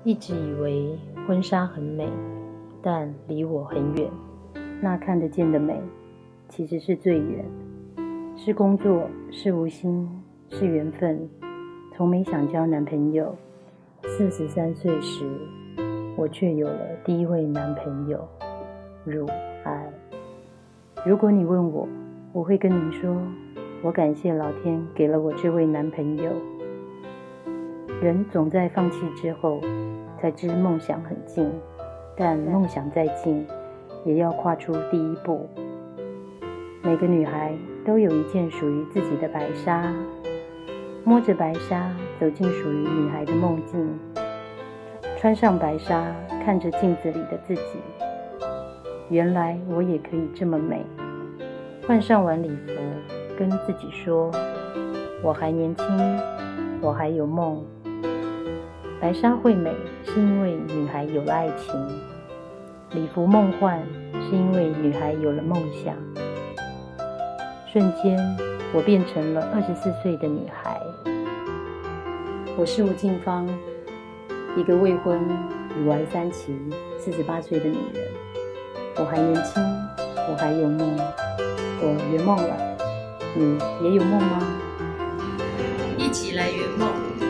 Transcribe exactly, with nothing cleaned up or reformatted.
一直以为婚纱很美，但离我很远。那看得见的美，其实是最远，是工作，是无心，是缘分。从没想交男朋友，四十三岁时，我却有了第一位男朋友，汝安。如果你问我，我会跟您说，我感谢老天给了我这位男朋友。人总在放弃之后，才知梦想很近，但梦想再近，也要跨出第一步。每个女孩都有一件属于自己的白纱，摸着白纱走进属于女孩的梦境，穿上白纱，看着镜子里的自己，原来我也可以这么美。换上晚礼服，跟自己说，我还年轻，我还有梦。白纱会美，是因为女孩有了爱情；礼服梦幻，是因为女孩有了梦想。瞬间，我变成了二十四岁的女孩。我是吴静芳，一个未婚、乳癌三期、四十八岁的女人。我还年轻，我还有梦，我圆梦了。你也有梦吗？ 一起来圆梦。